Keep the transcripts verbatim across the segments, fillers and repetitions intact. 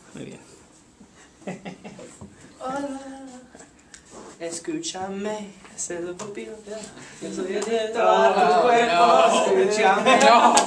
Muy bien. Hola, escúchame, es el pupilo. Yo soy el de todo tu cuerpo, escúchame.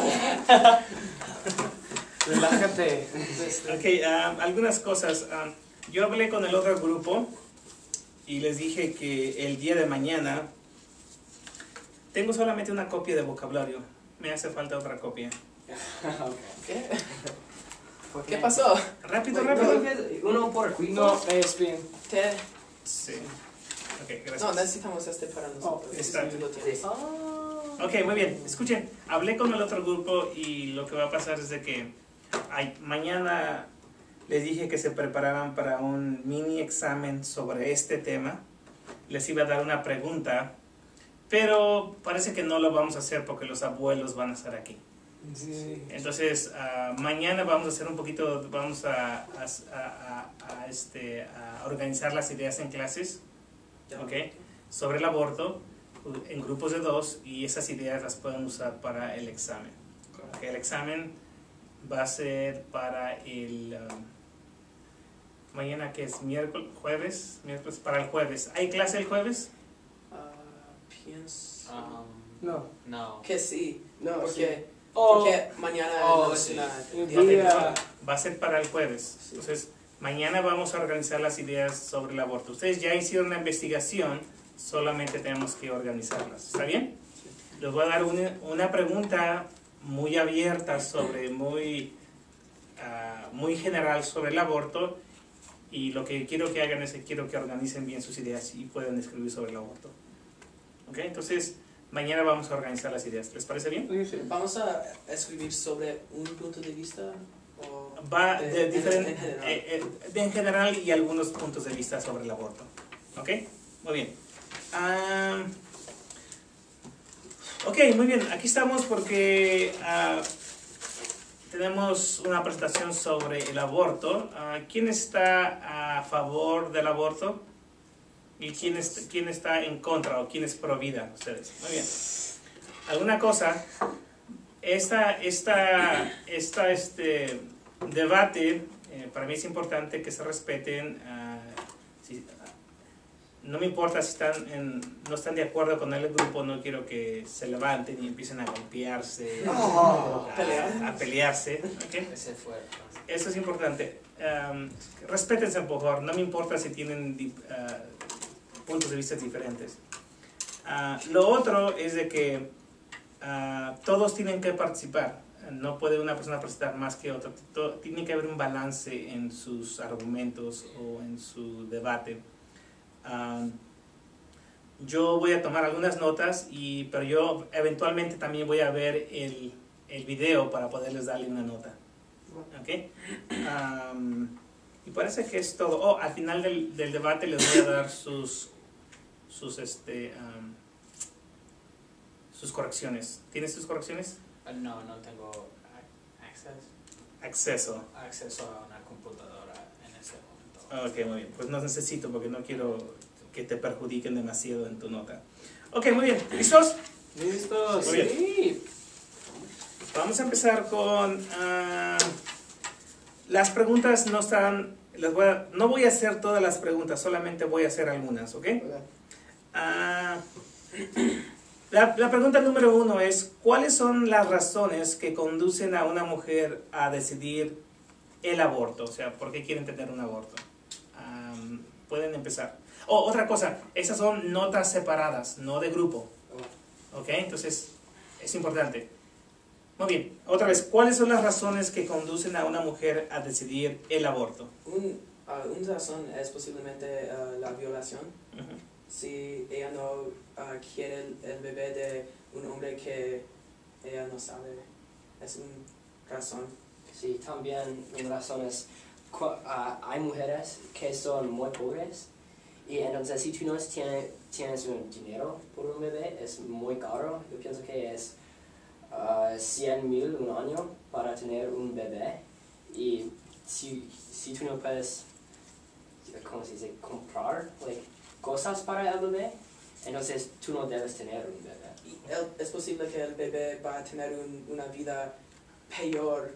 Relájate. Ok, um, algunas cosas. Um, yo hablé con el otro grupo y les dije que el día de mañana tengo solamente una copia de vocabulario. Me hace falta otra copia. ¿Qué? ¿Qué pasó? Rápido, Wait, rápido. no, uno por aquí. No, es bien. Te... Sí. Ok, gracias. No, necesitamos este para nosotros. está. Si tú lo tienes. Ok, muy bien. Escuchen, hablé con el otro grupo y lo que va a pasar es de que ay, mañana les dije que se prepararan para un mini examen sobre este tema. Les iba a dar una pregunta, pero parece que no lo vamos a hacer porque los abuelos van a estar aquí. Sí. Entonces, uh, mañana vamos a hacer un poquito, vamos a, a, a, a, este, a organizar las ideas en clases, ¿ok? Sobre el aborto, en grupos de dos, y esas ideas las pueden usar para el examen. ¿Okay? El examen va a ser para el, um, mañana que es miércoles, jueves, miércoles, para el jueves. ¿Hay clase el jueves? Uh, pienso Um, no. no. que sí, No, porque, Oh, porque mañana oh, no es sí. una Un día de día- prueba. Va a ser para el jueves. Entonces, mañana vamos a organizar las ideas sobre el aborto. Ustedes ya hicieron la investigación, solamente tenemos que organizarlas. ¿Está bien? Les voy a dar una, una pregunta muy abierta sobre, muy, uh, muy general sobre el aborto. Y lo que quiero que hagan es que quiero que organicen bien sus ideas y puedan escribir sobre el aborto. ¿Ok? Entonces, mañana vamos a organizar las ideas. ¿Les parece bien? Vamos a escribir sobre un punto de vista o Va de- de en- diferente, en general. eh, eh, de en general y algunos puntos de vista sobre el aborto. ¿Ok? Muy bien. Ah, ok, muy bien. Aquí estamos porque ah, tenemos una presentación sobre el aborto. Ah, ¿Quién está a favor del aborto? ¿Y quién, es, quién está en contra o quién es pro vida? Ustedes. Muy bien. ¿Alguna cosa? Esta, esta, esta, este debate, eh, para mí es importante que se respeten. Uh, si, uh, no me importa si están en, no están de acuerdo con el grupo, no quiero que se levanten y empiecen a golpearse, Oh, a, pelear. a pelearse. ¿Okay? Ese fue. Eso es importante. Um, respétense un poco, no me importa si tienen uh, puntos de vista diferentes. Uh, lo otro es de que uh, todos tienen que participar. No puede una persona presentar más que otra. Todo, tiene que haber un balance en sus argumentos o en su debate. Uh, yo voy a tomar algunas notas, y, pero yo eventualmente también voy a ver el, el video para poderles darle una nota. ¿Okay? Um, y parece que es todo. Oh, al final del, del debate les voy a dar sus, sus, este, um, sus correcciones. ¿Tienes tus correcciones? Uh, no, no tengo ac- access, Acceso. acceso a una computadora en ese momento. Ok, muy bien. Pues no necesito porque no quiero que te perjudiquen demasiado en tu nota. Ok, muy bien. ¿Listos? ¿Listos? Muy bien. Sí. Vamos a empezar con... Uh, las preguntas no están... Las voy a, no voy a hacer todas las preguntas, solamente voy a hacer algunas, ¿ok? Uh, la, la pregunta número uno es, ¿cuáles son las razones que conducen a una mujer a decidir el aborto? O sea, ¿por qué quieren tener un aborto? Um, pueden empezar. Oh, otra cosa, esas son notas separadas, no de grupo. ¿Ok? Entonces, es importante. Muy bien, otra vez, ¿cuáles son las razones que conducen a una mujer a decidir el aborto? Un, uh, una razón es posiblemente uh, la violación. Uh-huh. Si ella no uh, quiere el, el bebé de un hombre que ella no sabe, es una razón. Sí, también una razón es que uh, hay mujeres que son muy pobres, y entonces si tú no tienes, tienes un dinero por un bebé, es muy caro. Yo pienso que es uh, cien mil un año para tener un bebé, y si, si tú no puedes, ¿cómo se dice?, comprar like, cosas para el bebé, entonces tú no debes tener un bebé. Y el, es posible que el bebé va a tener un, una vida peor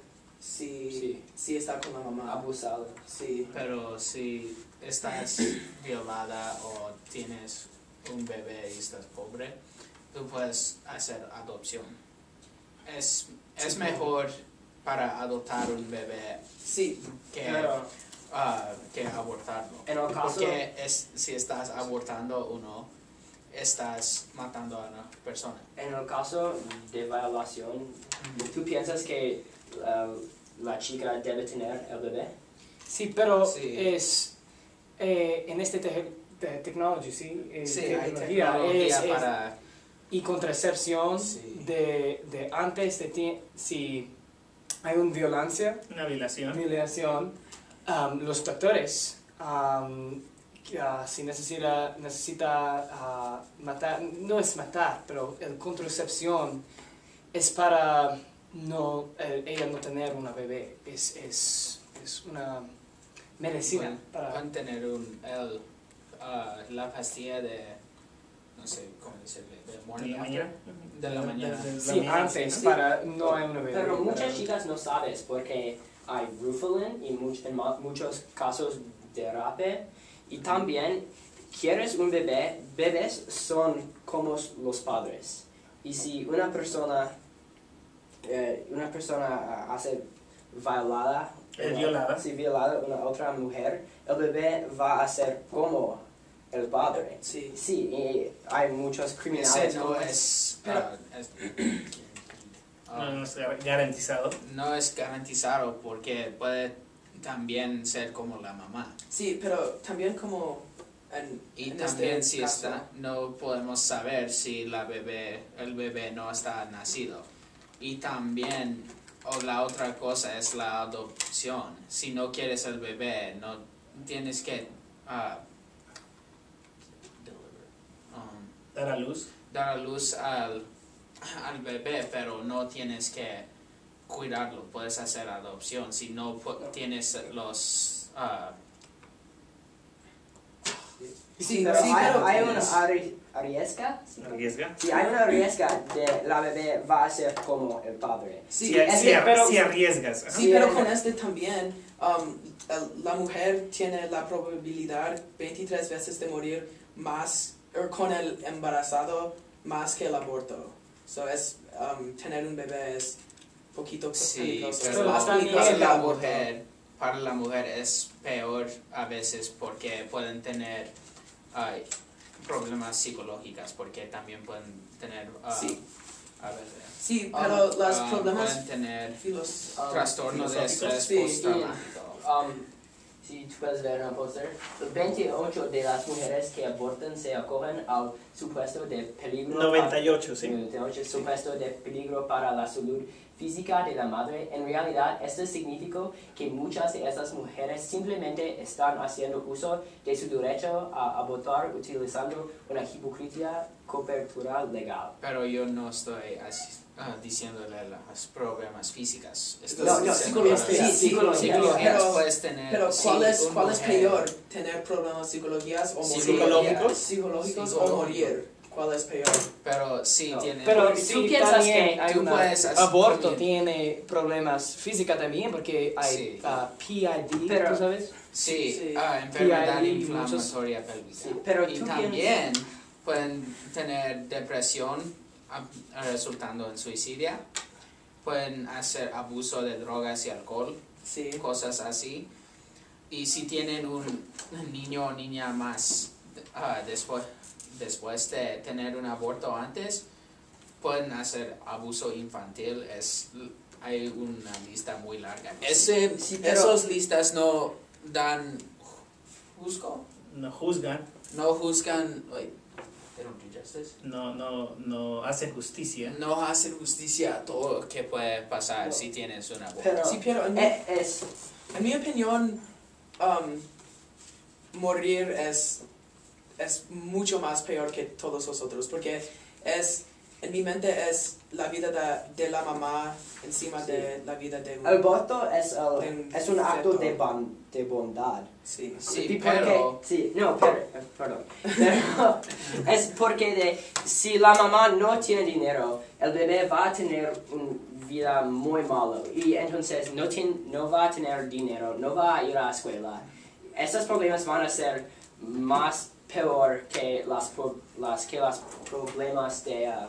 si, Sí. si está con la mamá. Abusado. Sí. Pero si estás violada o tienes un bebé y estás pobre, tú puedes hacer adopción. Es, es Sí. mejor para adoptar un bebé Sí, que, Pero ah, que abortarlo. en el caso... Porque es, si estás abortando uno, estás matando a una persona. En el caso de violación, ¿tú piensas que la, la chica debe tener el bebé? Sí, pero Sí. es eh, en este te te tecnología, sí, eh, Sí, hay tecnología, tecnología es- es- para... y contracepción Sí. de, de antes de ti- si hay una violencia, Una violación. violación, um, los doctores um, que, ah, si necesita necesita ah, matar, no es matar, pero el contracepción es para no eh, ella no tener una bebé, es es, es una medicina Pueden, para pueden tener un, el, ah, la pastilla de, no sé cómo decirle, de ¿De morning la after. mañana? De la mañana. de la sí, mañana, antes ¿no? para no hay una bebé. Pero muchas para- chicas no sabes porque hay Rufalin y much- en ma- muchos casos de rape. Y también, quieres un bebé, bebés son como los padres. Y si una persona, eh, una persona ah, hace violada, Eh, una- violada. si violada una otra mujer, el bebé va a ser como el padre. sí. Sí, y hay muchos criminales. Ese no como- es, Pero- ah, es- ah, No, no es gar- garantizado. no es garantizado porque puede también ser como la mamá. Sí, pero también como en, Y en también este si caso, está, no podemos saber si la bebé, el bebé no está nacido. Y también, o la otra cosa es la adopción. Si no quieres el bebé, no tienes que ah, um, Dar a luz. dar a luz al, al bebé, pero no tienes que cuidarlo. Puedes hacer adopción si no pu- tienes los... ah, Sí, pero sí, hay, pero hay tienes- una arri- arriesga. Arriesga. Si hay una arriesga de la bebé va a ser como el padre. Sí, Si, es si, que- ar- pero- si arriesgas. ajá. Sí, Sí, pero eh. con este también, um, el- la mujer tiene la probabilidad veintitrés veces de morir más, o con el embarazado, más que el aborto. So es, um, tener un bebé es poquito Sí, peligroso. pero Es más también peligroso para que el la aborto. mujer, para la mujer es peor a veces porque pueden tener ay, problemas psicológicos, porque también pueden tener ah, Sí. a veces Sí, Um, pero los ah, problemas pueden tener filos... Um, trastorno de filosóficos, estrés sí. postraumático. Um, si tú puedes ver en el póster, veintiocho de las mujeres que abortan se acogen al supuesto de peligro. noventa y ocho, ¿sí? noventa y ocho supuesto de peligro para la salud física de la madre. En realidad, esto significa que muchas de estas mujeres simplemente están haciendo uso de su derecho a abortar utilizando una hipocresía cobertura legal. Pero yo no estoy así, ah, diciéndole las problemas físicas. Estoy No, no, diciendo psicología. las- Sí, psicología. psicologías Pero- puedes tener. Pero sí, ¿cuál es, un cuál es mujer- peor? ¿Tener problemas psicologías o morir? ¿Psicológicos? ¿Psicológicos o Psicológicos. morir? ¿Cuál es peor? Pero sí No, tienes. Pero Porque si tú piensas también que hay tú una- puedes hacer- aborto también- tiene problemas físicos también porque hay Sí. ah, P I D, Pero- ¿tú sabes? Sí, Sí. ah, enfermedad P I D, inflamatoria pélvica. Sí, pero y tú también pueden tener depresión ah, resultando en suicidio. Pueden hacer abuso de drogas y alcohol, Sí. cosas así. Y si tienen un niño o niña más ah, después, después de tener un aborto antes, pueden hacer abuso infantil. Es, hay una lista muy larga. Ese, Sí, pero- Esas listas no dan juzgo, No juzgan, no juzgan, like, they don't do justice. no, no, no hacen justicia. No hacen justicia a todo lo que puede pasar No. si tienes un aborto. Pero Sí, pero en mi, eh, es, en mi opinión, um, morir es, es mucho más peor que todos los otros, porque es en mi mente es la vida de, de la mamá encima Sí. de la vida de un... El voto es, el- de un es un acto feto. de, bon- de bondad. Sí. Sí, ¿Y por pero- qué? Sí, no, pero, eh, perdón. Pero es porque de, si la mamá no tiene dinero, el bebé va a tener una vida muy mala. Y entonces no, tien- no va a tener dinero, no va a ir a la escuela. Esos problemas van a ser más peor que las, pro- las, que los problemas de... ah,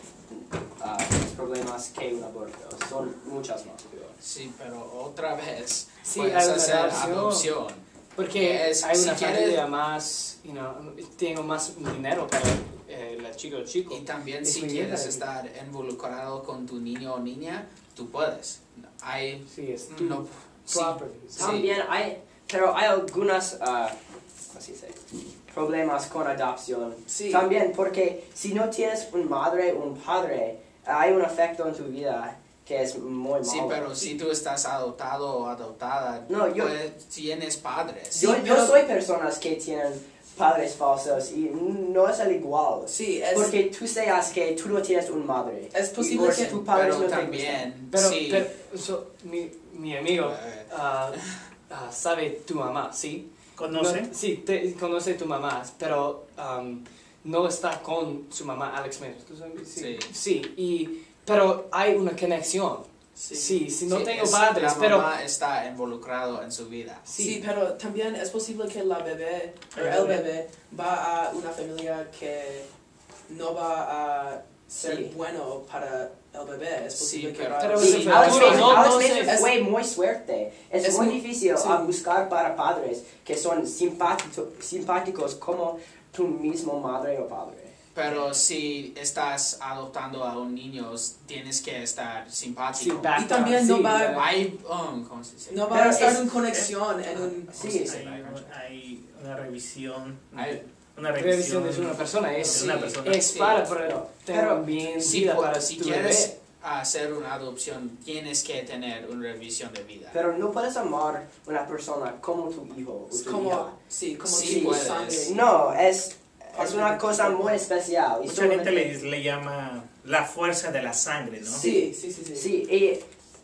ah, los problemas que un aborto. Son muchas más peor. Sí, pero otra vez Sí, puedes hay una hacer relación. adopción. Porque Es- hay si una quieres- familia más, you know, tengo más dinero para eh, el chico o chico. Y también Es si muy quieres bien. estar involucrado con tu niño o niña, tú puedes. Hay Sí, es tu no sí, property. sí. También hay, pero hay algunas, ah, ¿cómo se dice? Problemas con adopción. Sí. También porque si no tienes una madre o un padre, hay un efecto en tu vida que es muy malo. Sí, pero si tú estás adoptado o adoptada, No, yo- pues, tienes padres. yo, Sí, yo pero- soy personas que tienen padres falsos y no es el igual. Sí, es, Porque tú sabes que tú no tienes una madre. es Y posible por que... tus padres Pero no te también, Pero, sí, pero so, mi, mi amigo eh, ah, ah, sabe tu mamá, ¿sí? ¿Conoce? No, sí, te, conoce tu mamá, pero um, no está con su mamá, Alex Menos. ¿Tú sabes? Sí. Sí. Sí, y, pero hay una conexión. Sí. Sí, si no sí, tengo es- padres, la pero... mamá está involucrado en su vida. Sí. Sí, pero también es posible que la bebé, o El el bebé. bebé, va a una familia que no va a ser Sí. bueno para el bebé. Es Sí, posible que pero- va pero Sí, es el Alex futuro, Mason- no- Alex no Mason sé. fue muy suerte. Es, Es muy muy- difícil sí. a buscar para padres que son simpático- simpáticos como tu mismo madre o padre. Pero si estás adoptando a un niño, tienes que estar simpático. sí, back Y también no sí, va- ya. Hay, um, ¿cómo se dice? no va Pero a estar es- en conexión en un... Sí, Sí. Hay, hay una revisión. Hay- Una Revisión revisión de una persona, es, Sí, una persona. es sí. para, para Pero- tener bien Si, vida po- para si tu quieres bebé. hacer una adopción, tienes que tener una revisión de vida. Pero no puedes amar a una persona como tu hijo o Es tu como, hija. sí, como Sí, tu puedes. sangre. No, es, es Parte una de- cosa muy especial. y Mucha gente solamente- le, le llama la fuerza de la sangre, ¿no? Sí, sí, sí, sí. Sí, y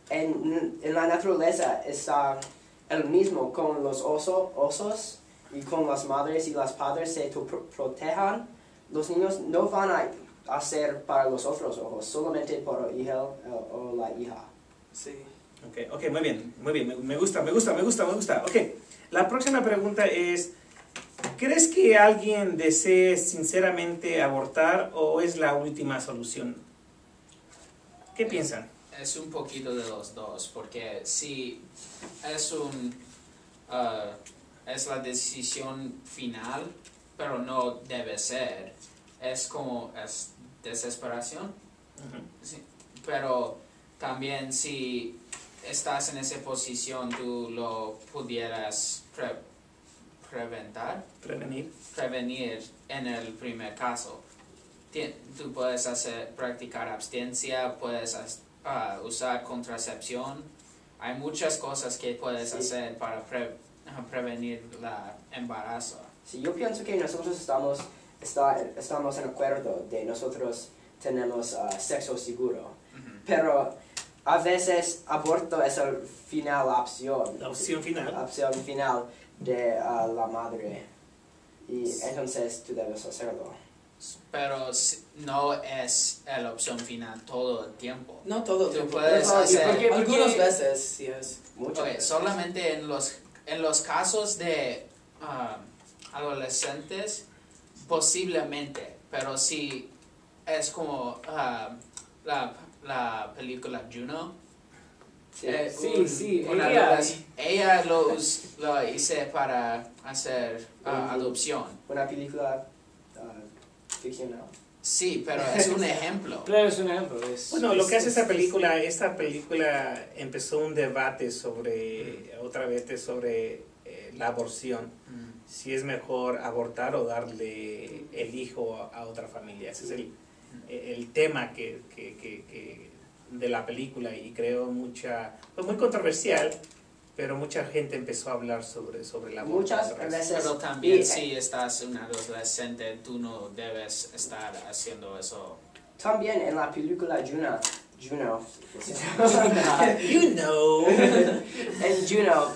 en, en la naturaleza está el mismo con los oso- osos y con las madres y los padres se to- pro- protejan. Los niños no van a hacer para los otros ojos, solamente por el hijo o, o la hija. Sí. Ok, ok, muy bien, muy bien, me, me gusta, me gusta, me gusta, me gusta. Ok, la próxima pregunta es, ¿crees que alguien desee sinceramente abortar o es la última solución? ¿Qué piensan? Es un poquito de los dos, porque si es un uh, es la decisión final, pero no debe ser, es como es desesperación. Ujú. Sí, pero también si estás en esa posición, tú lo pudieras pre- preventar, Prevenir. prevenir en el primer caso. Ti- Tú puedes hacer, practicar abstencia, puedes as- ah, usar contracepción. Hay muchas cosas que puedes Sí. hacer para pre- ah, prevenir la embarazo. Sí, yo pienso que nosotros estamos, está, estamos en acuerdo de nosotros tenemos ah, sexo seguro, Ujú. pero a veces aborto es la final opción. La opción final. La opción final de ah, la madre. Y entonces tú debes hacerlo. Pero si- no es la opción final todo el tiempo. No todo el Tú tiempo. puedes Pero, ¿y hacer... por qué? Algunas veces sí es. Muchas Ok, veces. solamente en los, en los casos de um, adolescentes, posiblemente, pero si es como um, la, la película Juno, Sí. eh, Sí, un- sí, una ella- relación- ella lo, us- lo hice para hacer uh, Ujú. adopción. Una película ah, ficcional. Sí, pero es un ejemplo. Pero es un ejemplo. Es, Bueno, lo que es- hace es- esta película, esta película empezó un debate sobre, otra vez, sobre eh, la aborción. Mm. Si es mejor abortar o darle el hijo a, a otra familia. Ese es el, el tema que, que, que, que de la película y creo mucha, fue muy controversial, pero mucha gente empezó a hablar sobre, sobre la aborto. Muchas otra vez. veces. Pero también y- si estás un adolescente, tú no debes estar haciendo eso también en la película Juno, Juno, You know. en Juno,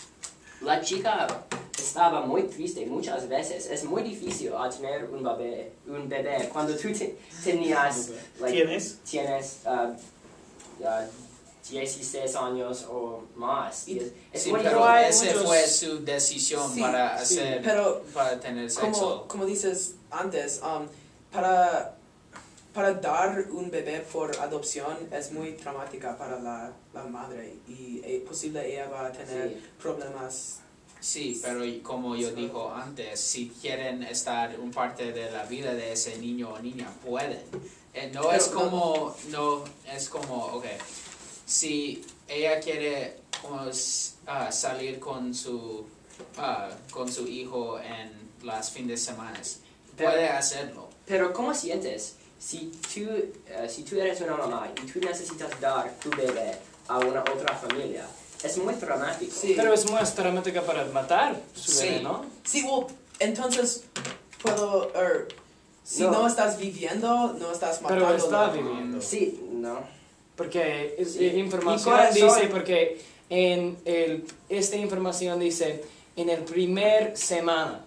la chica estaba muy triste muchas veces. Es muy difícil a tener un bebé, un bebé cuando tú te- tenías, like, ¿Tienes? tienes uh, uh, dieciséis años o más. Y es, es Sí, muy pero hay esa muchos- fue su decisión Sí, para sí, hacer, pero para tener como, sexo. como dices antes, um, para, para dar un bebé por adopción es muy traumática para la, la madre y es posible ella va a tener Sí. problemas. Sí, pero y como yo dijo antes, si quieren estar un parte de la vida de ese niño o niña, pueden. Eh, no Pero es no- como, no, es como, ok, si ella quiere como, s- ah, salir con su, ah, con su hijo en las fines de semana, puede hacerlo. Pero ¿cómo sientes si tú, eh, si tú eres una mamá y tú necesitas dar tu bebé a una otra familia? Es muy dramático. Sí. Pero es más dramática para matar su Sí. bebé, ¿no? Sí, well, entonces puedo, er, si No. no. estás viviendo, no estás matando. Pero está viviendo. Sí, no. Porque es- Sí. eh, información Mi corazón- dice, porque en el, esta información dice, en el primer semana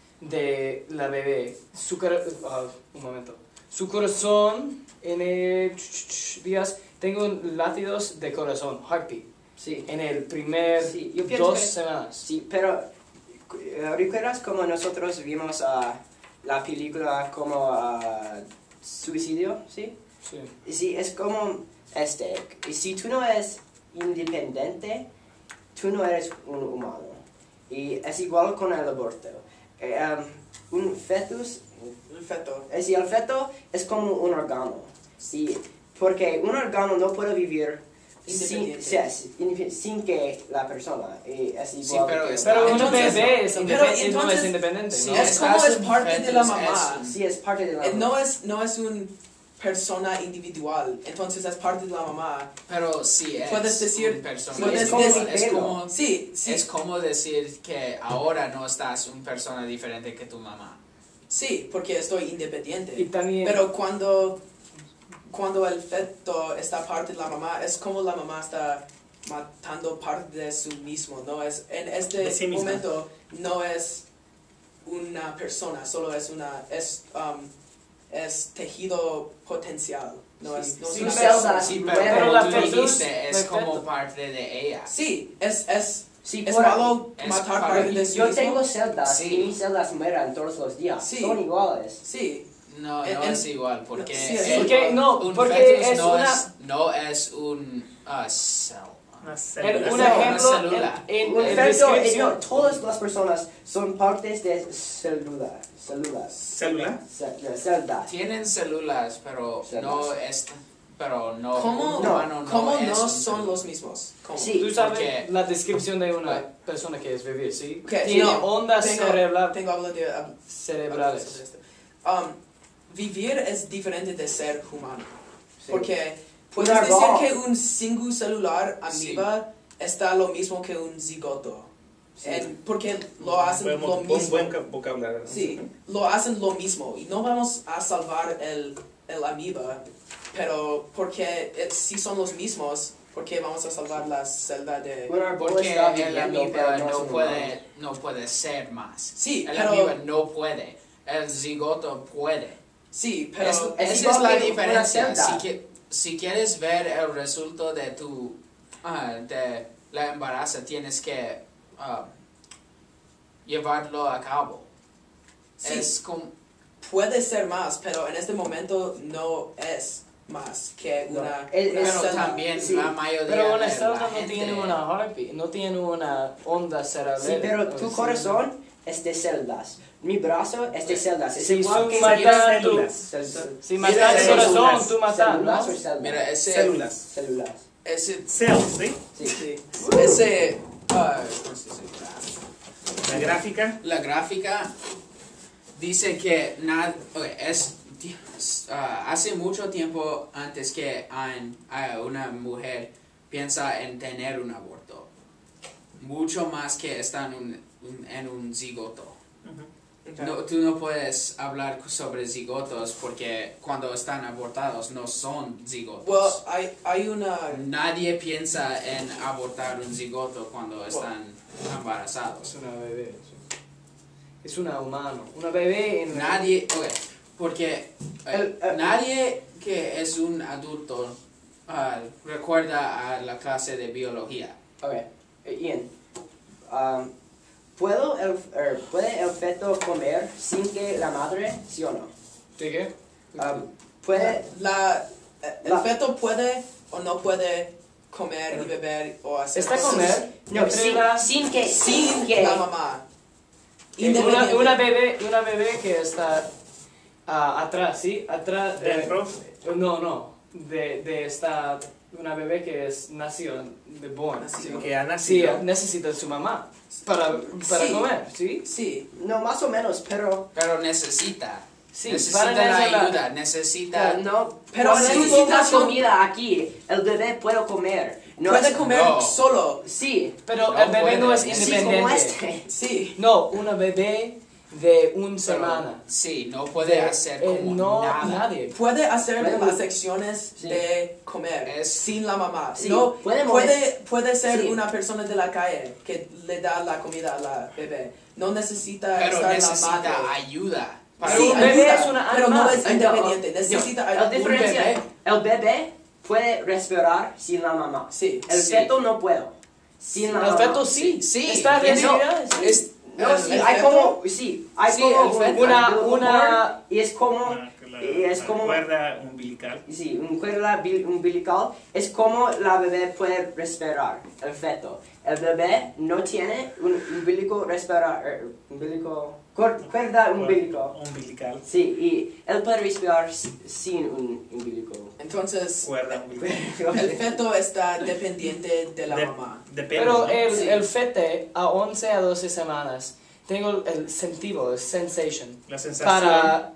de la bebé, su cora- ah, un momento, su corazón en el días, tengo latidos de corazón, heartbeat, Sí. en el primer Sí, yo pienso dos que- semanas. Sí, pero eh, ¿recuerdas como nosotros vimos a la película como ah, Suicidio? ¿Sí? Sí. Sí, es como este, y si tú no eres independiente, tú no eres un humano. Y es igual con el aborto. Eh, um, un fetus, El feto. eh, si el feto es como un órgano. Sí, porque un órgano no puede vivir sin, Independiente. sí, sin, sin que la persona. Y es igual Sí, pero que- es- Pero un Entonces- bebé es pero independiente, no entonces- es independiente, Sí, ¿no? Es como estás es un parte de la fetus, mamá. es- Sí, es parte de la Eh, No es, no es una persona individual, entonces es parte de la mamá. Pero sí es Puedes decir- un persona puedes individual. decir- es como, Sí, sí, es como decir que ahora no estás una persona diferente que tu mamá. sí, porque estoy independiente. Y también, Pero cuando, cuando el feto está parte de la mamá, es como la mamá está matando parte de su mismo, no es, en este De sí misma. momento no es una persona, solo es una, es, um, es tejido potencial, no Sí. es, no es Sí, una pero- persona. Sí, Pero pero como la tú fetus- dijiste, es la como fetus- parte de ella. Sí, es, es, Sí, es por- malo es matar para- parte de su Yo mismo. tengo celdas Sí. y mis celdas mueren todos los días. Sí. Son iguales. Sí, No, En- no en- es igual, porque, sí, es el- porque, no, un porque fetus es no, una... es, no es un ah, cell. Una En célula. un Una ejemplo, célula. en, en, Un en feto, eh, descripción, no, todas las personas son partes de célula, células, ¿Célula? ce- de celdas. Tienen células, pero Células. no es, pero no, ¿cómo, un No, humano no, ¿cómo es no un son célula. los mismos? ¿Cómo? Sí. tú sabes porque- la descripción de una persona que es vivir, ¿sí? Ok, Tiene no, ondas tengo- cerebra- Tengo habla de, hab- hablar cerebrales. sobre esto. Um, vivir es diferente de ser humano. Sí. Porque puedes Un decir árbol. que un single celular amoeba está lo mismo que un zigoto. Sí. En- porque lo hacen Buen, lo un mismo. buen vocabulario. Sí, lo hacen lo mismo. Y no vamos a salvar el, el amoeba, pero porque eh, si son los mismos, porque vamos a salvar la celda de... Un árbol Porque está el viviendo, amoeba pero no es no un puede, humano. no puede ser más. Sí, El pero... amoeba no puede. El zigoto puede. Sí, pero... Es- Esa es es igual la que una diferencia. celda. Si, que- si quieres ver el resultado de tu ah, de la embarazo, tienes que ah, llevarlo a cabo. Sí. Es como Puede ser más, pero en este momento no es más que No, una, es- una es- pero celda. también sí, la mayoría Pero una de la celda no gente, tiene una heartbeat, no tiene una onda cerebral. Sí, pero tu Sí. corazón es de celdas. Mi brazo es de celdas. Es Si igual tú que matas tu- células. Cel- Si Mira, matas tu células. corazón, tú matas, ¿Células ¿no? o celdas? Mira, ese Células. Células. Ese, Cells, ¿sí? Sí. sí, ese, ah, ¿cómo se dice? La gráfica. La gráfica dice que nada, es ah, hace mucho tiempo antes que ein- ah, una mujer piensa en tener un aborto, mucho más que está en un, un- en un zigoto. Ujú. No, tú no puedes hablar sobre zigotos porque cuando están abortados no son zigotos. Well, hay, hay una... Nadie piensa en abortar un zigoto cuando están Es embarazados. una bebé. sí. Es una humano. Una bebé en... Nadie, ok, porque eh, El- el- nadie que es un adulto ah, recuerda a la clase de biología. Ok, eh, Ian. Um, ¿puedo el, er, ¿Puede el feto comer sin que la madre, sí o no? ¿De qué? Um, ¿Puede...? La, el La- feto puede o no puede comer y beber o hacer ¿Está cosas comer? No, Entre sin, la- sin que... sin Sin que... la mamá. Una, Independiente. una bebé, una bebé que está ah, atrás, ¿sí? Atrás de... Dentro. No, no. De, de esta... Una bebé que es nació de born. Nació. ¿sí? Que ha Sí, nacido. necesita su mamá para, para Sí. comer, ¿sí? Sí. No, más o menos, pero... Pero necesita. Sí, necesita para la eso la- ayuda, necesita... pero no, Pero cuando necesita tú pongas su- comida aquí, el bebé puede comer. No puede es- comer no. solo. Sí, Pero No el bebé puede. no es Sí, sí, como independiente. este. Sí. No, una bebé de una semana. Sí, no puede De- hacer eh, como no, nada. nadie. Puede hacer Puede- las secciones Sí. de comer Es- sin la mamá. Sí, No, puede puede, mover. puede ser Sí. una persona de la calle que le da la comida a la bebé. No necesita Pero estar la necesita madre. ayuda. Para Sí, un bebé ayuda, es una pero no animal. es Ay, no, independiente. no, Necesita La un diferencia, bebé. el bebé puede respirar sin la mamá. Sí. El Sí. feto no puede. Sin la El mamá. feto sí. Sí, Está tiene- recibida. sí. Es, No, el- sí, el hay feto- como, sí, hay Sí, como el feto. Una- umbilical una- cord, y es como, Ah, que la- y es la como, cuerda umbilical. sí, un cuerda bil- umbilical, es como la bebé puede respirar, el feto. El bebé no tiene un umbilico respirar, er, umbilico, cor- cuerda umbilical. Umbilical. Sí, y él puede respirar s- sin un umbilico. Entonces, Cuerda umbilical. el feto está dependiente de la De- mamá. Depende. Pero ¿no? el, Sí. el fete a once a doce semanas, tengo el sentido, el sensation, La sensación. para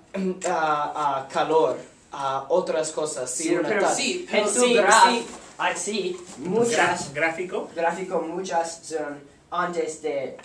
a, a calor, a otras cosas. Sí, Sí, una pero tal. sí, En pero su sí, graph, sí. así, Gra- muchas, gráfico. gráfico, muchas son antes de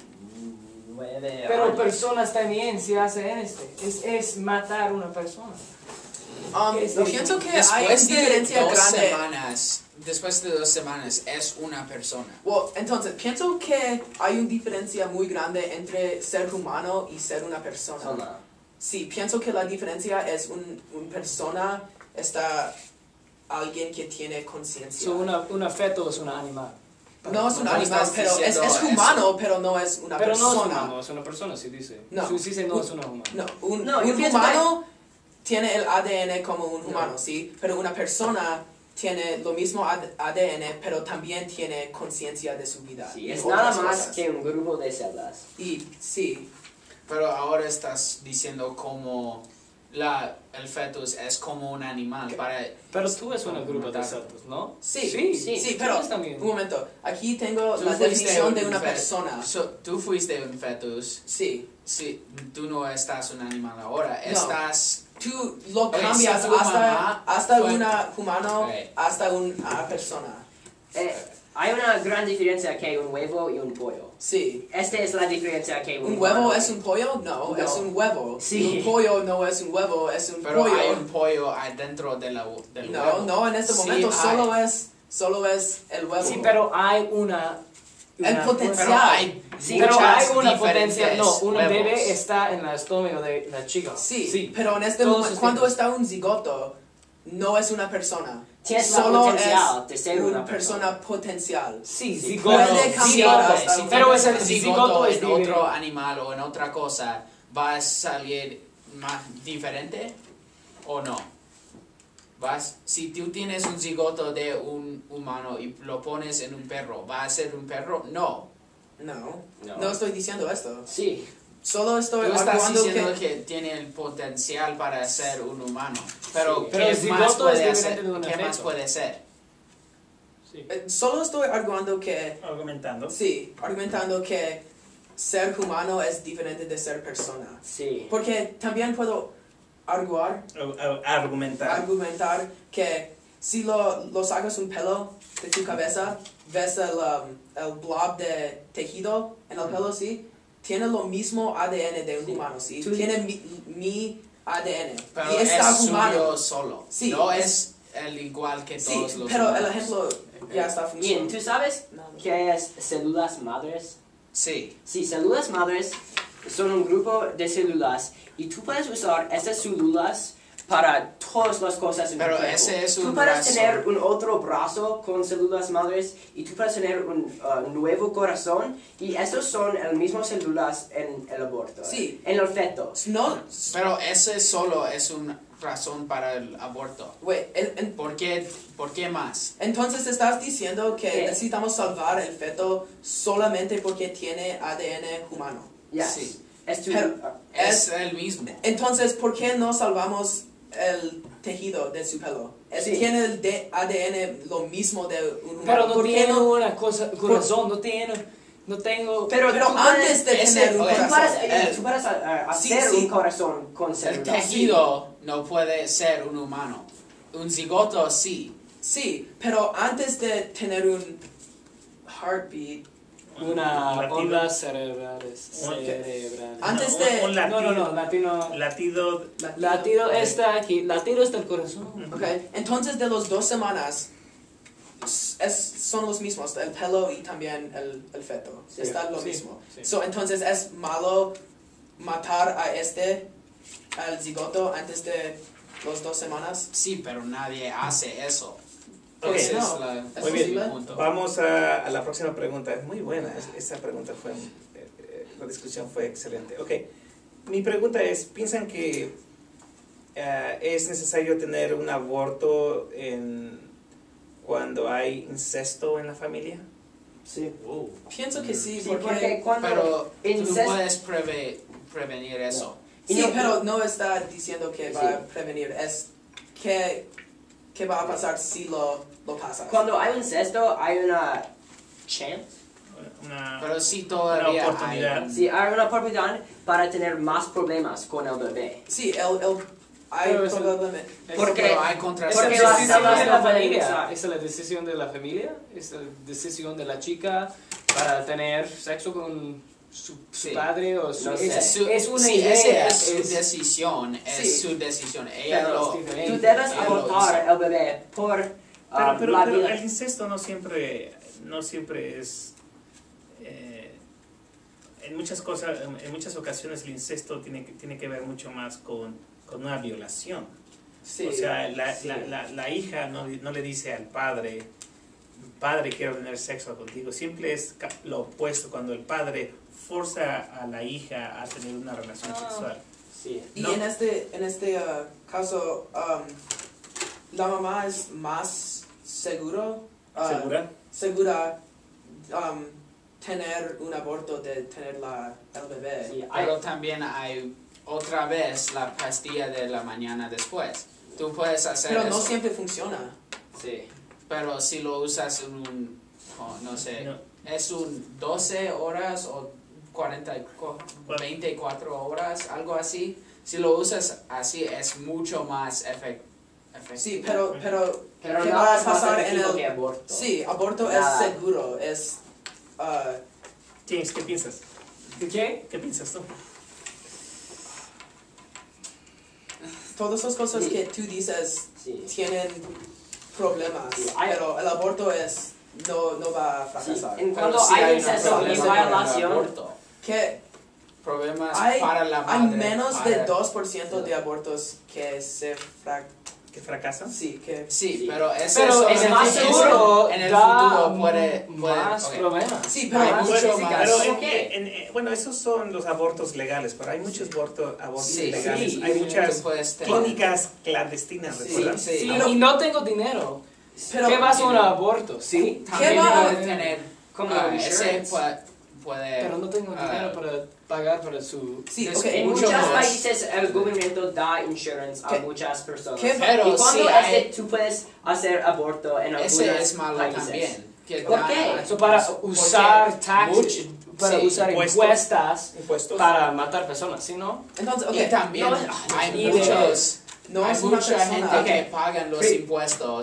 nueve Pero años. personas también se hacen este. Es, es matar a una persona. Um, Es- yo es- pienso que hay después una de diferencia dos grande. semanas, después de dos semanas, es una persona. Well, entonces, pienso que hay una diferencia muy grande entre ser humano y ser una persona. Toma. Sí, pienso que la diferencia es un, un persona está alguien que tiene conciencia. So, una, una feto es un animal. No es un No animal, estás pero es, diciendo es eso. humano, pero no es una Pero no es persona. humano, es una persona, sí dice. No. Sí dice no es una humana. No, un, No, yo un pienso humano tiene el A D N como un No. humano, ¿sí? Pero una persona tiene lo mismo A D N, pero también tiene conciencia de su vida. Sí, y es otras nada más cosas. que un grupo de celdas. Y sí, Pero ahora estás diciendo como la, el fetus es como un animal para... Pero tú es una grupo de celdas, ¿no? sí, Sí, sí, sí, pero tú también. un momento, aquí tengo Tú la fuiste definición un de una fe- persona. So, tú fuiste un fetus. Sí, Sí, tú no estás un animal ahora. No. Estás... tú lo Oye, cambias si tu hasta, mamá hasta fue- una humano, Ok. hasta una persona. Eh, hay una gran diferencia que un huevo y un pollo. Sí. Esta es la diferencia que un ¿Un huevo humano- es un pollo? No, No. es un huevo. Sí. Un pollo no es un huevo, es un Pero pollo. hay un pollo adentro de la, del No, huevo. no, en este Sí, momento hay. solo es, solo es el huevo. Sí, pero hay una... El una- potencial. Pero hay Sí, muchas pero hay una diferentes potencia. No, un huevos. bebé está en el estómago de la chica. Sí, pero en este Todos momento, sus cuando tipos. está un zigoto, no es una persona. Tienes la Solo potencial es de ser una una persona potencial. Sí, Sí, zigoto. puede cambiar zigoto. hasta Si un- Pero es el tienes zigoto zigoto es en diferente. otro animal o en otra cosa, ¿va a salir más diferente o no? ¿Vas? Si tú tienes un zigoto de un humano y lo pones en un perro, ¿va a ser un perro? No. No, No. no estoy diciendo esto. Sí. Solo estoy Tú estás arguando diciendo que... que... tiene el potencial para ser un humano. Pero, Sí. ¿qué Pero el más zigoto puede es hacer? diferente de un ¿Qué más feto. puede ser? Sí. eh, Solo estoy argumentando que... Argumentando. Sí, argumentando que ser humano es diferente de ser persona. Sí. Porque también puedo arguar, Ar- ar- Argumentar. argumentar que si lo, lo sacas un pelo de tu cabeza, ves el, um, el blob de tejido en el pelo, ¿sí? tiene lo mismo A D N de un Sí. humano, ¿sí? Tú- Tiene mi, mi A D N. Pero y está es humano. suyo solo. Sí, no es- es el igual que Sí, todos los pero el humanos. ejemplo ya está Ian, funcionando. ¿tú sabes No, no. qué es células madres? Sí. Sí, células madres son un grupo de células y tú puedes usar esas células para todas las cosas en tu Pero cuerpo. ese es Tú un puedes brazo. tener un otro brazo con células madres y tú puedes tener un uh, nuevo corazón y esos son las mismas células en el aborto, Sí. en el feto. No, Pero ese solo es una razón para el aborto. wait, en- en- ¿Por qué, por qué más? entonces estás diciendo que ¿Qué? necesitamos salvar el feto solamente porque tiene A D N humano. Yes. Sí. Es tu, Pero- uh, Es el mismo. Entonces, ¿por qué no salvamos el tejido de su pelo? Es- Sí. Tiene el de- A D N lo mismo de un humano. Pero no ¿Por qué tiene no? una cosa, corazón, no tiene, no tengo... pero Pero tú antes de puedes, ese- tener un oye, tú corazón. puedes, Eh, tú puedes, uh, sí, hacer sí. un corazón con El células. tejido no puede ser un humano. Un zigoto sí. Sí, pero antes de tener un heartbeat, Una latido. onda cerebrales. Un- cerebral. Antes No, de- un, un latido, No, no, no, latino... latido Latido está aquí, latido está el corazón. ok, entonces de los dos semanas s- es, son los mismos, el pelo y también el, el feto. Sí, Está lo sí, mismo. sí. So, entonces es malo matar a este, al zigoto, antes de los dos semanas. Sí, pero nadie hace eso. Ok, Ese no. es la- Es Muy bien. posible. el punto. Vamos a, a la próxima pregunta. Es muy buena. es- Esa pregunta fue, eh, eh, la discusión fue excelente. Ok, mi pregunta es, ¿piensan que eh, es necesario tener un aborto en, cuando hay incesto en la familia? Sí. Pienso que sí, Sí, porque... porque cuando Pero tú incesto- puedes preve- prevenir eso. Y Sí, no- pero no está diciendo que va Sí. a prevenir, es que, que va a pasar si lo, lo pasa. Cuando hay un incesto, hay una chance, Una, Pero sí todavía Una oportunidad. hay. sí, hay una oportunidad para tener más problemas con el bebé. Sí, el, el, hay Pero es el- probablemente... Porque- Pero hay Es contracepción. la Porque las decisión células de no la pueden familia. usar. Es la decisión de la familia. Es la decisión de la chica para tener sexo con su, su Sí. padre o su... No es, sé. Es su- es una sí, idea. esa es su es- decisión, es Sí. su decisión. Ella Pero lo, Stephen, Tú Ey, debes ella lo abortar hizo. el bebé por Pero, ah, pero, la pero vida. el incesto no siempre, no siempre es... eh, en muchas cosas, en, en muchas ocasiones el incesto tiene, que- tiene que ver mucho más con, con una violación. Sí. O sea, la, sí. la, la, la hija no, no le dice al padre, padre, quiero tener sexo contigo. Siempre es ca- lo opuesto, cuando el padre forza a la hija a tener una relación Ah. sexual. Sí. Y No. en este, en este uh, caso, um, la mamá es más seguro, uh, ¿Segura? segura um, tener un aborto de tener la, el bebé. Sí, hay- Pero también hay otra vez la pastilla de la mañana después. Tú puedes hacer Pero eso. no siempre funciona. sí. Pero si lo usas en un, oh, no sé, No. es un doce horas o cuarenta, y cu- veinticuatro horas, algo así. Si lo usas así es mucho más efec- efectivo. Sí, pero, pero, Pero ¿qué nada va a es más pasar en efectivo el...? que aborto. Sí, aborto Nada. es seguro, es... uh, James, ¿qué piensas? ¿Qué? ¿Qué piensas tú? todas las cosas Sí. que tú dices Sí. tienen problemas, Sí, hay- pero el aborto es no, no va a Sí, fracasar. en Pero cuando sí hay un incesto y problema con el violación, aborto. Que Problemas hay, para la hay madre. menos para- de dos por ciento de abortos que se fracasan. ¿Que fracasan? Sí, que... Sí, Sí. pero ese Pero solo- es más ese seguro, en el da futuro puede, puede más ok. problemas. Sí, pero... Hay Más mucho físicas. más. Pero ¿Por en- qué? en- en- bueno, esos son los abortos legales, pero hay muchos aborto- abortos Sí, ilegales. sí, hay Tú muchas puedes tener- clínicas clandestinas, Sí, ¿recuerdan? sí. Sí, Pero- y no tengo dinero. Pero, ¿Qué vas a un aborto? Sí. También ¿Qué va a- puedes tener, como ah, el ese insurance. puede, puede Pero no tengo ah, dinero para pagar para su... Sí, Des- ok. En mucho muchos más. países el gobierno da insurance a ¿Qué- muchas personas. qué- Pero y cuando sí es hay- de- tú puedes hacer aborto en algunos ese es malo países. también. Que ¿Por dan- qué? Eso para porque usar taxes, mucho- para sí, usar impuestos. impuestas Impuestos. para matar personas, ¿sí no? Entonces, ok. Y también No, hay y de- muchos, No hay es una mucha persona. gente que Ok. pagan los Sí. impuestos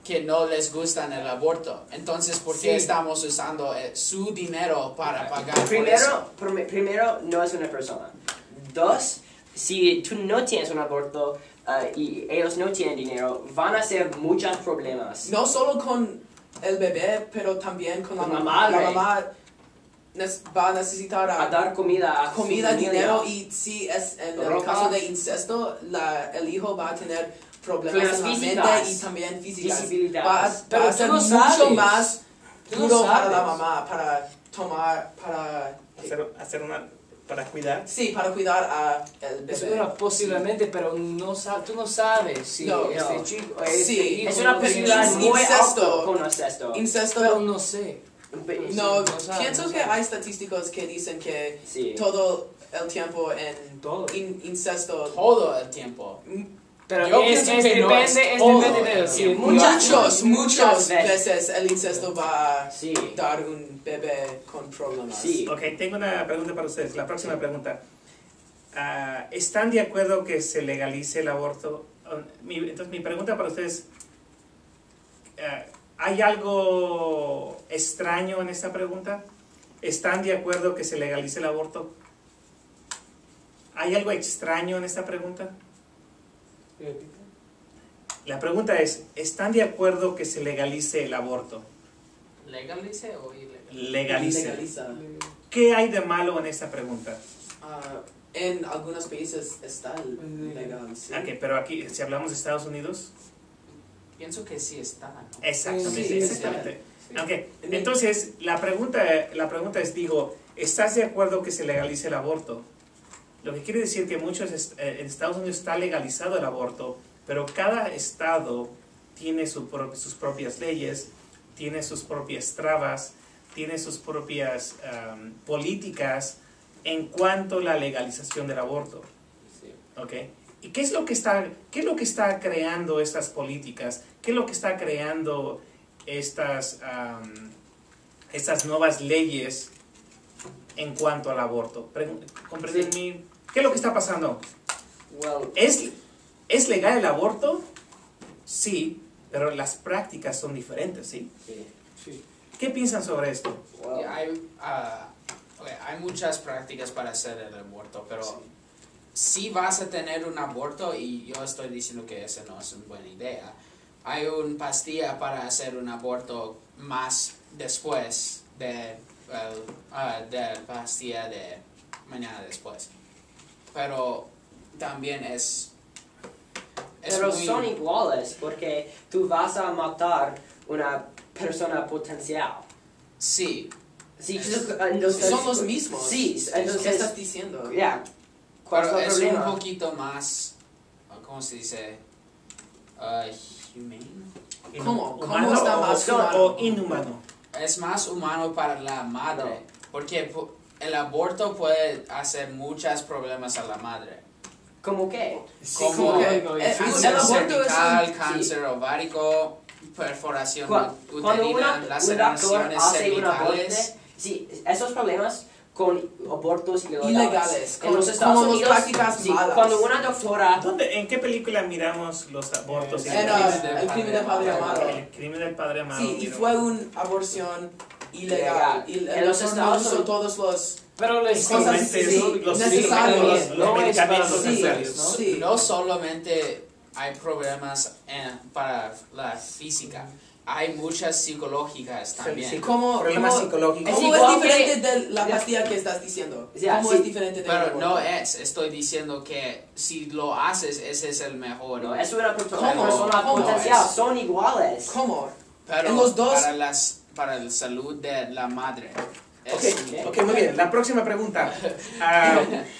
que no les gustan el aborto. Entonces, ¿por qué Sí. estamos usando eh, su dinero para pagar por eso? Primero, prim- primero, no es una persona. Dos, si tú no tienes un aborto uh, y ellos no tienen dinero, van a ser muchos problemas. No solo con el bebé, pero también con la Con la mamá. La madre. mamá nes- va a necesitar A a dar comida a su comida, familia. dinero, y si es en el Ropa. caso de incesto, la, el hijo va a tener problemas Problemas en la físicas. mente y también físicas. Visibilidad. Va, a- Pero va a tú ser lo mucho sabes. más Tú lo duro para la sabes. mamá, para tomar, para... Hacer, hacer una, para cuidar. Sí, para cuidar a el Es bebé. una posiblemente, pero no sa- tú no sabes si No, este no. chico, este Sí, hijo Es una no posibilidad in- muy incesto. alta con incesto. Incesto. Pero no sé. Pe- No, no sabe, pienso no que sabe. hay estadísticos que dicen que Sí. todo el tiempo en Todo. in- incesto... Todo el tiempo. Pero Yo es, pienso es que no depende, es es todo depende de el los tiempo. Muchas- Muchos, muchas muchas veces. veces el incesto va a Sí. dar un bebé con problemas. Sí. Ok, tengo una pregunta para ustedes. La próxima pregunta. Ah, ¿Están de acuerdo que se legalice el aborto? Ah, mi- entonces, mi pregunta para ustedes, ah, ¿hay algo extraño en esta pregunta? ¿Están de acuerdo que se legalice el aborto? ¿Hay algo extraño en esta pregunta? La pregunta es, ¿están de acuerdo que se legalice el aborto? ¿Legalice o ilegal? Legalice. Legaliza. ¿Qué hay de malo en esta pregunta? Ah, en algunos países está Mm. legal, sí. Ok, pero aquí, si hablamos de Estados Unidos, Pienso que sí está, ¿no? exactamente, Sí, exactamente. sí. Ok, entonces, la pregunta, la pregunta es, digo, ¿estás de acuerdo que se legalice el aborto? Lo que quiere decir que muchos, est- eh, en Estados Unidos está legalizado el aborto, pero cada estado tiene su pro- sus propias leyes, tiene sus propias trabas, tiene sus propias am, políticas en cuanto a la legalización del aborto. Sí. ¿Ok? ¿Y qué es lo que está, qué es lo que está creando estas políticas? ¿Qué es lo que está creando estas, am, estas nuevas leyes en cuanto al aborto? Pregun- ¿Comprenden mi- ¿Qué es lo que está pasando? Well, ¿Es, ¿Es legal el aborto? Sí, pero las prácticas son diferentes, ¿sí? sí. Sí. ¿Qué piensan sobre esto? Well, Y hay, ah, ok, hay muchas prácticas para hacer el aborto, pero si vas a tener un aborto, y yo estoy diciendo que esa no es una buena idea, hay una pastilla para hacer un aborto más después de, el, ah, de la pastilla de mañana después. Pero también es... es Pero muy- son iguales porque tú vas a matar una persona potencial. Sí, Sí, entonces, Son los mismos. Sí, ¿Qué entonces, estás diciendo? ya. ¿Cuál pero es el es problema? un poquito más, ¿cómo se dice? Ah, humane. ¿Cómo? ¿Cómo ¿Humano está o- más o, humano? o inhumano? Es más humano para la madre, porque pu- el aborto puede hacer muchos problemas a la madre. ¿Cómo qué? Como como que, algo eh, difícil. el Cáncer aborto es cervical, un- cáncer ovárico, perforación Cu- uterina, Cuando una, un doctor laceraciones hace un aborto, cervicales. sí, esos problemas con abortos ilegales. Ilegales, En como- los Estados como las Unidos, prácticas sí, malas. cuando una doctora, ¿Dónde, ¿En qué película miramos los abortos? Eh, En, ilegales? ah, el crimen del padre amado. El crimen del padre amado. Sí, y mira. fue una aborción ilegal. Ilegal. Y el En los doctor no Estados usó Unidos. todos los... Pero les Cosas Simplemente sí, los- los necesarios. medicamentos, los No es para medicamentos los necesarios. ¿no? Sí. No solamente hay problemas en- para la física, hay muchas psicológicas también. sí. ¿Cómo, Problemas cómo- psicológicos. Es ¿Cómo igual es diferente que- de la pastilla que estás diciendo? Ya, ¿Cómo sí. es diferente de Pero un no aborto? es, estoy diciendo que si lo haces, ese es el mejor. no, es una perso- ¿Cómo? persona ¿Cómo potencial, es? son iguales. ¿Cómo? Pero en los dos- para, las, para la salud de la madre. Es- Ok, ok, muy bien. La próxima pregunta. Ah,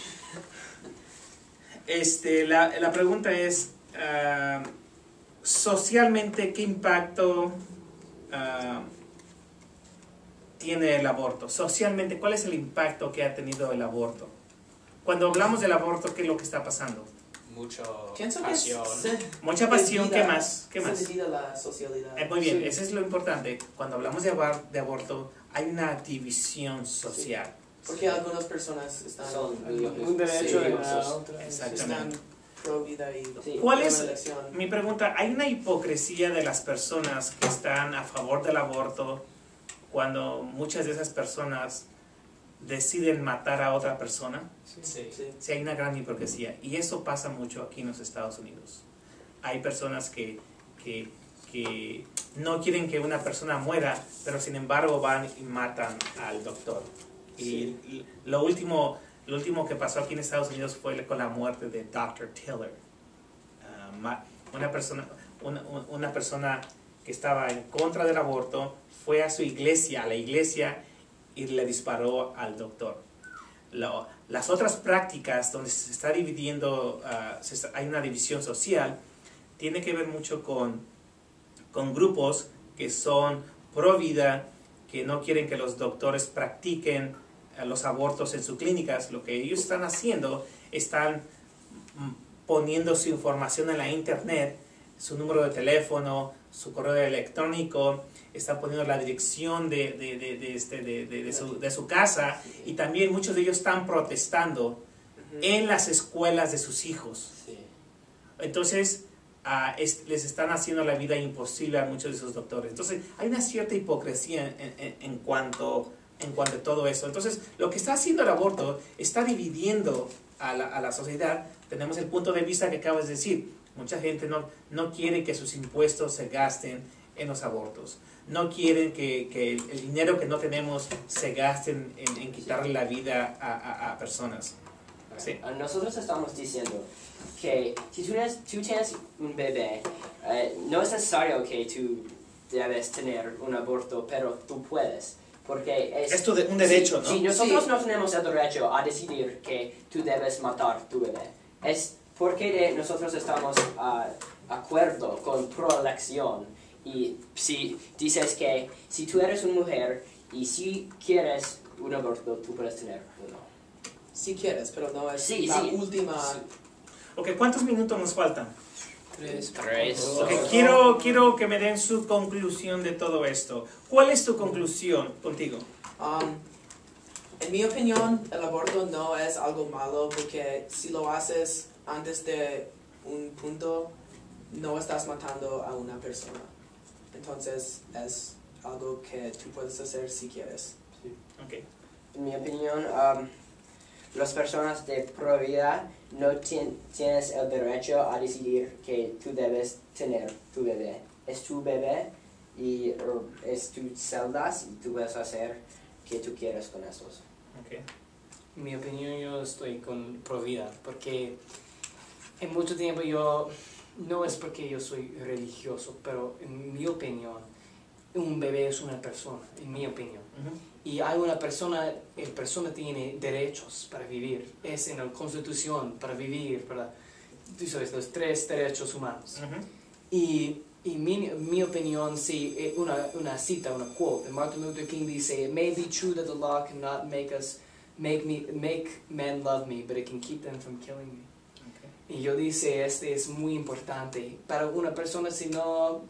este, la, la pregunta es, ah, socialmente, ¿qué impacto ah, tiene el aborto? Socialmente, ¿cuál es el impacto que ha tenido el aborto? Cuando hablamos del aborto, ¿qué es lo que está pasando? Mucho Pienso que pasión. se Mucha pasión, ¿qué divida- más? ¿Qué se más? divide la socialidad. Eh, muy bien, Sí. eso es lo importante. Cuando hablamos de, abar- de aborto, hay una división social. Porque algunas personas están... Son- Un derecho Sí, de la esos- otra. Exactamente. están pro vida y Sí. ¿Cuál pro es elección. mi pregunta? ¿Hay una hipocresía de las personas que están a favor del aborto cuando muchas de esas personas deciden matar a otra persona? Sí. Sí. Sí, hay una gran hipocresía. Y eso pasa mucho aquí en los Estados Unidos. Hay personas que, que, que no quieren que una persona muera, pero sin embargo van y matan al doctor. Y Sí. lo último, lo último que pasó aquí en Estados Unidos fue con la muerte de doctor Tiller. Uh, ma- una, persona, una, una persona que estaba en contra del aborto fue a su iglesia, a la iglesia, y le disparó al doctor. Lo- las otras prácticas donde se está dividiendo, uh, se está- hay una división social, tiene que ver mucho con, con grupos que son pro vida, que no quieren que los doctores practiquen uh, los abortos en sus clínicas. Lo que ellos están haciendo, están mm, poniendo su información en la internet, su número de teléfono, su correo electrónico, están poniendo la dirección de, de, de, de, este, de, de, de, su, de su casa, y también muchos de ellos están protestando Ujú. en las escuelas de sus hijos. Sí. Entonces, ah, es- les están haciendo la vida imposible a muchos de esos doctores. Entonces, hay una cierta hipocresía en, en, en cuanto, en cuanto a todo eso. Entonces, lo que está haciendo el aborto está dividiendo a la, a la sociedad. Tenemos el punto de vista que acabas de decir. Mucha gente no, no quiere que sus impuestos se gasten en los abortos. No quieren que, que el, el dinero que no tenemos se gasten en, en quitarle la vida a, a, a personas. Sí. Ah, Nosotros estamos diciendo que si tú tienes, tú tienes un bebé, eh, no es necesario que tú debes tener un aborto, pero tú puedes. Porque es, Es tu de- un derecho, sí, ¿no? sí, nosotros Sí. no tenemos el derecho a decidir que tú debes matar tu bebé. Es porque de- nosotros estamos a acuerdo con proelección. Y si dices que si tú eres una mujer y si quieres un aborto, tú puedes tener uno. Si quieres, pero no es Sí, la sí. última. Ok, ¿cuántos minutos nos faltan? Tres. Tres. Ok, quiero, quiero que me den su conclusión de todo esto. ¿Cuál es tu conclusión contigo? Um, en mi opinión, el aborto no es algo malo porque si lo haces antes de un punto, no estás matando a una persona. Entonces es algo que tú puedes hacer si quieres. Ok. En mi opinión, um, las personas de pro vida no tien- tienes el derecho a decidir que tú debes tener tu bebé. Es tu bebé y er, es tus celdas y tú puedes hacer que tú quieras con esos. Ok. En mi opinión, yo estoy con Provida, porque en mucho tiempo yo, no es porque yo soy religioso, pero en mi opinión, un bebé es una persona, en mi opinión. Ujú. Y hay una persona, la persona tiene derechos para vivir, es en la Constitución para vivir, para, tú sabes, los tres derechos humanos. Ujú. Y, y mi, mi opinión, sí, eh, una, una cita, una quote de Martin Luther King dice, "It may be true that the law cannot make us, make me, make men love me, but it can keep them from killing me." Ok. Y yo dice, este es muy importante para una persona, si no,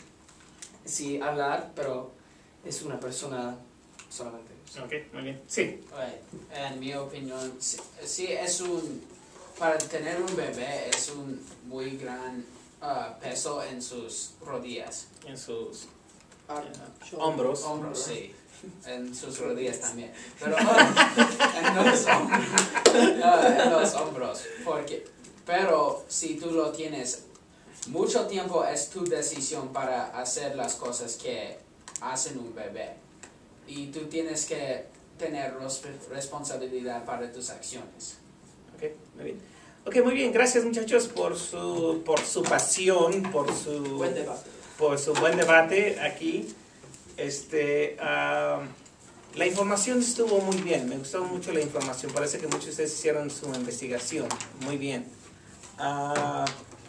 si hablar, pero es una persona solamente. Ok, muy bien. Sí. Right. En mi opinión, sí, sí es un, para tener un bebé es un muy gran ah, peso en sus rodillas, En sus Ah, eh, hombros. hombros, sí, en sus rodillas también, pero ah, en, los hombros, ah, en los hombros, porque, pero si tú lo tienes mucho tiempo es tu decisión para hacer las cosas que hacen un bebé. Y tú tienes que tener res- responsabilidad para tus acciones. Ok, muy bien. Ok, muy bien. Gracias, muchachos, por su, por su pasión, por su, Buen debate. por su buen debate aquí. Este, ah, la información estuvo muy bien. Me gustó mucho la información. Parece que muchos de ustedes hicieron su investigación. Muy bien. Ah,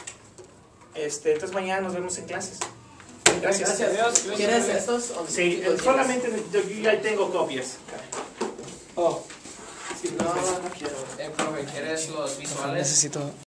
este, entonces mañana nos vemos en clases. Gracias. Gracias. ¿Quieres estos? o- Sí, o- solamente yo ya tengo copias. Oh, No, no quiero. Eh, profe, ¿quieres los visuales? necesito